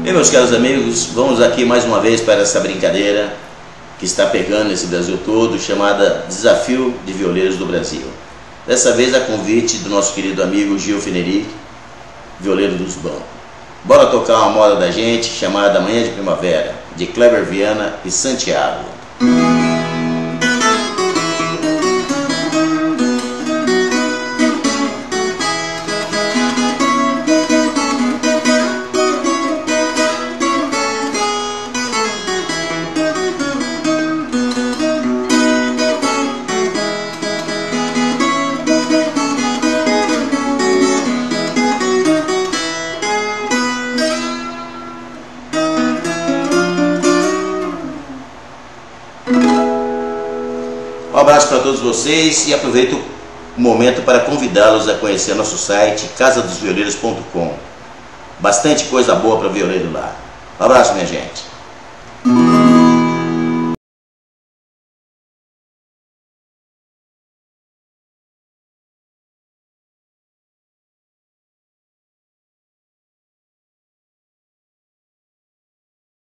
Bem, meus caros amigos, vamos aqui mais uma vez para essa brincadeira que está pegando esse Brasil todo, chamada Desafio de Violeiros do Brasil. Dessa vez a convite do nosso querido amigo Gil Fenerick, violeiro dos bancos. Bora tocar uma moda da gente chamada Manhã de Primavera, de Kleber Viana e Santiago. Um abraço para todos vocês e aproveito o momento para convidá-los a conhecer nosso site casadosvioleiros.com. Bastante coisa boa para violeiro lá. Um abraço, minha gente.